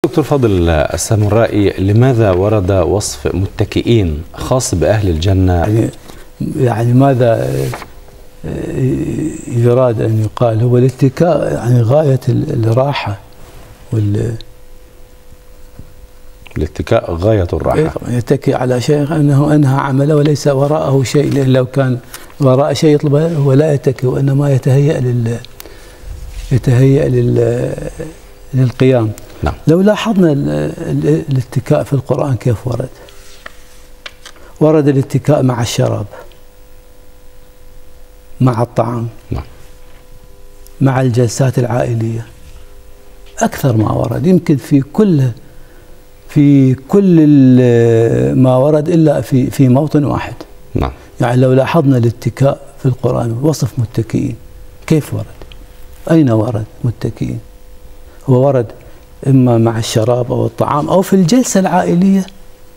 دكتور فاضل السامرائي، لماذا ورد وصف متكئين خاص بأهل الجنة؟ يعني ماذا يراد أن يقال؟ هو الاتكاء يعني غاية الراحة الاتكاء غاية الراحة. يتكي على شيء أنه أنهى عمله وليس وراءه شيء، لأن لو كان وراء شيء يطلبه هو لا يتكي، وإنما يتهيأ للقيام. نعم. لو لاحظنا الاتكاء في القرآن كيف ورد الاتكاء مع الشراب، مع الطعام، نعم، مع الجلسات العائلية، أكثر ما ورد، يمكن في كل ما ورد إلا في موطن واحد. نعم. يعني لو لاحظنا الاتكاء في القرآن وصف متكئين كيف ورد؟ أين ورد متكئين؟ هو ورد إما مع الشراب أو الطعام أو في الجلسة العائلية،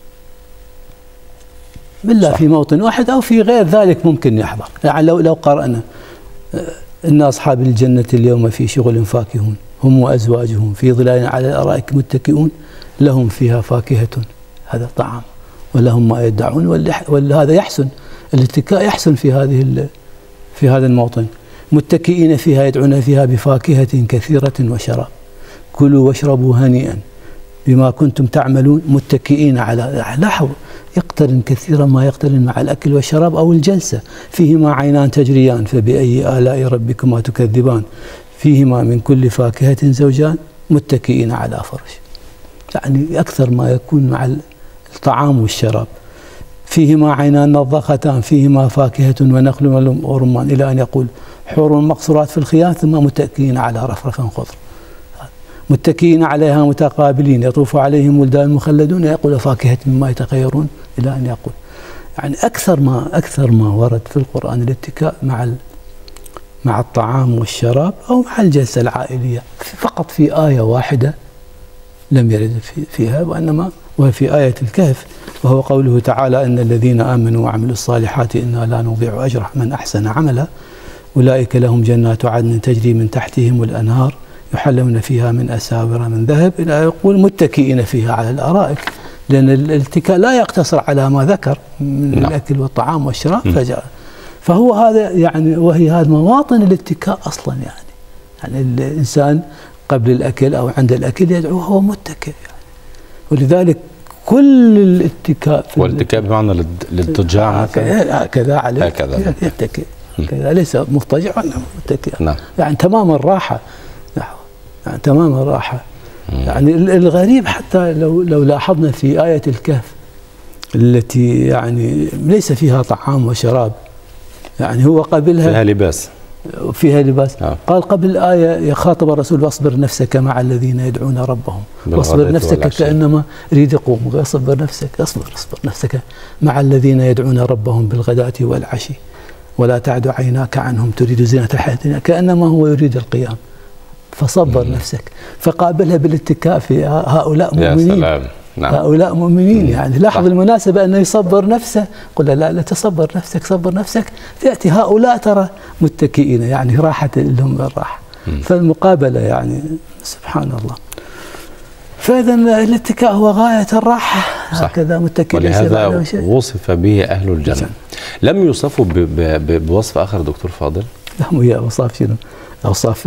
إلا في موطن واحد، أو في غير ذلك ممكن يحضر. يعني لو قرأنا إن أصحاب الجنة اليوم في شغل فاكهون هم وأزواجهم في ظلال على الأرائك متكئون لهم فيها فاكهة، هذا طعام، ولهم ما يدعون، وهذا يحسن الاتكاء، يحسن في هذا الموطن. متكئين فيها يدعون فيها بفاكهة كثيرة وشراب، كلوا واشربوا هنيئا بما كنتم تعملون متكئين على، لاحظوا يقترن كثيرا ما يقترن مع الأكل والشراب أو الجلسة. فيهما عينان تجريان فبأي آلاء ربكما تكذبان، فيهما من كل فاكهة زوجان متكئين على فرش. يعني أكثر ما يكون مع الطعام والشراب. فيهما عينان نضختان فيهما فاكهة ونخل ورمان، إلى أن يقول حور مقصورات في الخيام ثم متكئين على رفرف خضر متكئين عليها متقابلين يطوف عليهم ولدان مخلدون يقول فاكهة مما يتخيرون، إلى أن يقول. يعني أكثر ما ورد في القرآن الاتكاء مع الطعام والشراب أو مع الجلسة العائلية، فقط في آية واحدة لم يرد فيها، وإنما وهي في آية الكهف، وهو قوله تعالى إن الذين آمنوا وعملوا الصالحات إنا لا نضيع أجر من أحسن عملا أولئك لهم جنات عدن تجري من تحتهم الأنهار يحلون فيها من أساور من ذهب، إلى يقول متكئين فيها على الأرائك، لأن الاتكاء لا يقتصر على ما ذكر من الأكل والطعام والشراب، فهو هذا يعني، وهي هذه مواطن الاتكاء أصلا. يعني الإنسان قبل الأكل أو عند الأكل يدعو وهو متكئ يعني. ولذلك كل الاتكاء والاتكاء بمعنى الاضطجاع هكذا عليه، هكذا يتكئ، ليس مضطجع وإنما متكئ. نعم. يعني تمام الراحة، يعني تمام الراحة. يعني الغريب حتى لو لاحظنا في آية الكهف التي يعني ليس فيها طعام وشراب، يعني هو قبلها فيها لباس. قال قبل الآية يخاطب الرسول واصبر نفسك مع الذين يدعون ربهم، واصبر نفسك كأنما يريد يقوم، واصبر اصبر نفسك مع الذين يدعون ربهم بالغداة والعشي ولا تعد عيناك عنهم تريد زينة الحياة الدنيا، كأنما هو يريد القيام، فصبر نفسك. فقابلها بالاتكاء في هؤلاء مؤمنين. يا سلام. نعم. هؤلاء مؤمنين. يعني لاحظ المناسبة أنه يصبر نفسه، قل لا تصبر نفسك، صبر نفسك، تأتي هؤلاء ترى متكئين، يعني راحة لهم الراحة. فالمقابلة يعني سبحان الله. فإذا الاتكاء هو غاية الراحة، هكذا متكئين. ولهذا وصف به أهل الجنة. لم يوصفوا بوصف آخر دكتور فاضل؟ لهم هي أوصاف شنو؟ أوصاف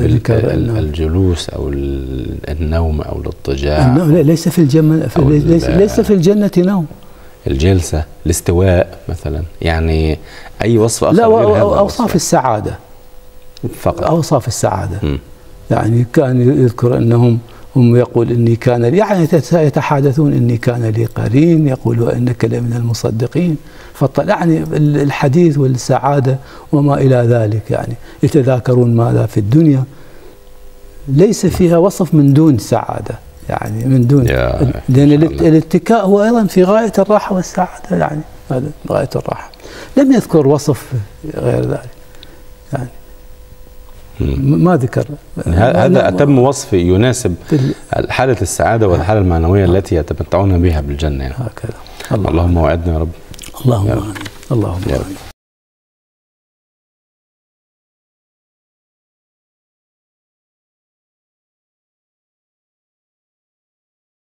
الجلوس أو النوم أو الاضطجاع. النوم ليس في الجنة، ليس في الجنة نوم. الجلسة، الاستواء مثلا، يعني أي وصف آخر؟ لا، أوصاف السعادة فقط، أوصاف السعادة. يعني كان يذكر أنهم يقول إني كان لي، يعني يتحادثون إني كان لي قرين يقول وإنك لمن المصدقين، يعني الحديث والسعادة وما إلى ذلك، يعني يتذاكرون ماذا في الدنيا، ليس فيها وصف من دون سعادة، يعني من دون، لأن الاتكاء هو أيضا في غاية الراحة والسعادة، يعني هذا غاية الراحة. لم يذكر وصف غير ذلك، يعني ما ذكر. هذا أتم وصف يناسب حالة السعادة والحالة المعنوية التي يتمتعون بها بالجنة. يعني. هكذا. اللهم وعدنا يا رب. اللهم آمين. اللهم آمين.